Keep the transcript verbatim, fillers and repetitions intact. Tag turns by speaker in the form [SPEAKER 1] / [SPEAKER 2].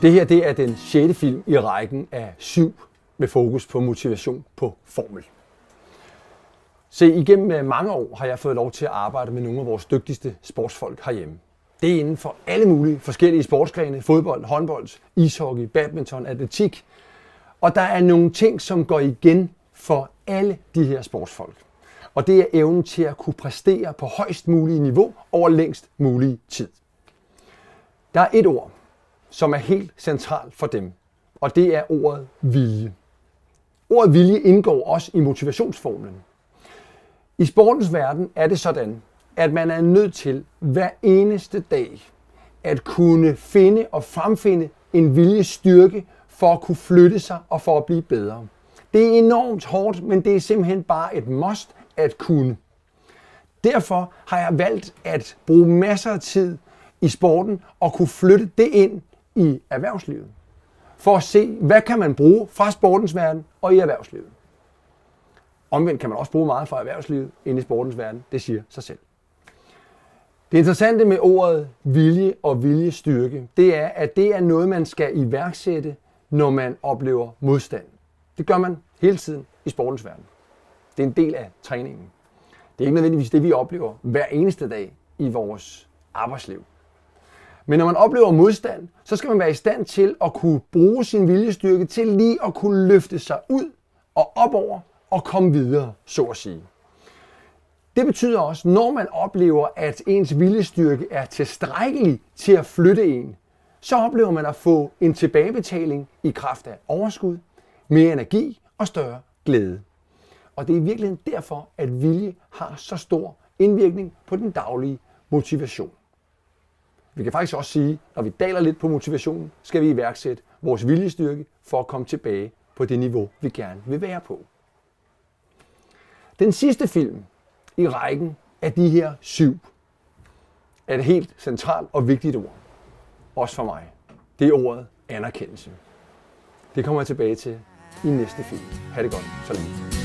[SPEAKER 1] Det her det er den sjette film i rækken af syv med fokus på motivation på formel. Se, igennem mange år har jeg fået lov til at arbejde med nogle af vores dygtigste sportsfolk herhjemme. Det er inden for alle mulige forskellige sportsgrene, fodbold, håndbold, ishockey, badminton, atletik. Og der er nogle ting, som går igen for alle de her sportsfolk. Og det er evnen til at kunne præstere på højst mulige niveau over længst mulig tid. Der er et ord, som er helt centralt for dem, og det er ordet vilje. Ordet vilje indgår også i motivationsformlen. I sportens verden er det sådan, at man er nødt til hver eneste dag at kunne finde og fremfinde en viljestyrke for at kunne flytte sig og for at blive bedre. Det er enormt hårdt, men det er simpelthen bare et must at kunne. Derfor har jeg valgt at bruge masser af tid i sporten og kunne flytte det ind i erhvervslivet. For at se, hvad kan man bruge fra sportens verden og i erhvervslivet. Omvendt kan man også bruge meget fra erhvervslivet ind i sportens verden. Det siger sig selv. Det interessante med ordet vilje og viljestyrke, det er, at det er noget, man skal iværksætte, når man oplever modstand. Det gør man hele tiden i sportens verden. Det er en del af træningen. Det er ikke nødvendigvis det, vi oplever hver eneste dag i vores arbejdsliv. Men når man oplever modstand, så skal man være i stand til at kunne bruge sin viljestyrke til lige at kunne løfte sig ud og opover og komme videre, så at sige. Det betyder også, når man oplever, at ens viljestyrke er tilstrækkelig til at flytte en, så oplever man at få en tilbagebetaling i kraft af overskud, mere energi og større glæde. Og det er i virkeligheden derfor, at vilje har så stor indvirkning på den daglige motivation. Vi kan faktisk også sige, at når vi daler lidt på motivationen, skal vi iværksætte vores viljestyrke for at komme tilbage på det niveau, vi gerne vil være på. Den sidste film i rækken af de her syv er et helt centralt og vigtigt ord. Også for mig. Det er ordet anerkendelse. Det kommer jeg tilbage til i næste film. Ha' det godt så længe.